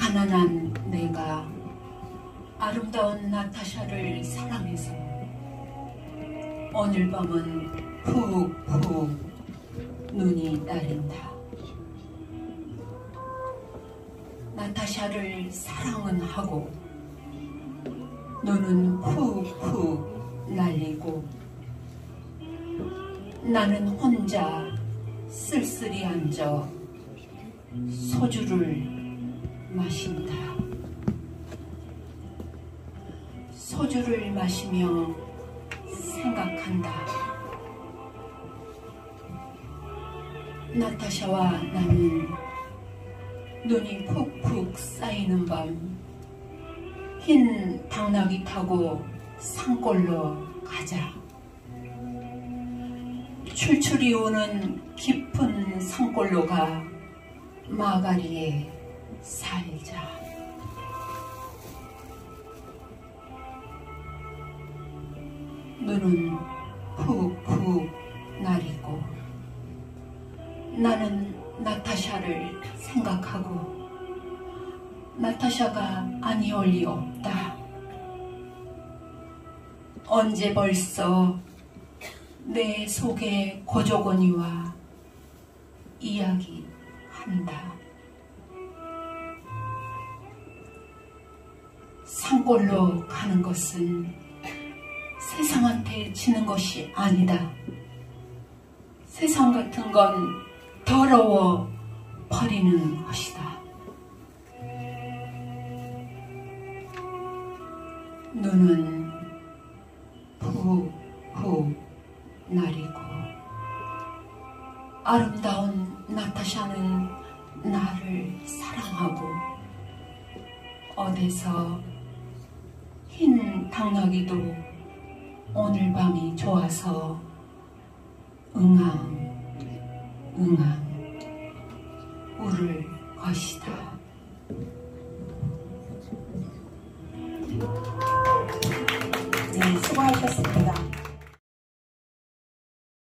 가난한 내가 아름다운 나타샤를 사랑해서 오늘 밤은 푹푹 눈이 따른다. 나타샤를 사랑은 하고 눈은 푹푹 날리고 나는 혼자 쓸쓸히 앉아 소주를 마신다. 소주를 마시며 생각한다. 나타샤와 나는 눈이 푹푹 쌓이는 밤 흰 당나귀 타고 산골로 가자. 출출이 오는 깊은 산골로 가 마가리에 살자. 눈은 푹푹 나리고 나는 나타샤를 생각하고 나타샤가 아니올 리 없다. 언제 벌써 내 속에 고조고니와 이야기한다. 산골로 가는 것은 세상한테 지는 것이 아니다. 세상 같은 건 더러워 버리는 것이다. 눈은 푹푹 나리고 아름다운 나타샤는 나를 사랑하고 어디서 흰 당나귀도 오늘 밤이 좋아서 응앙 울을 것이다.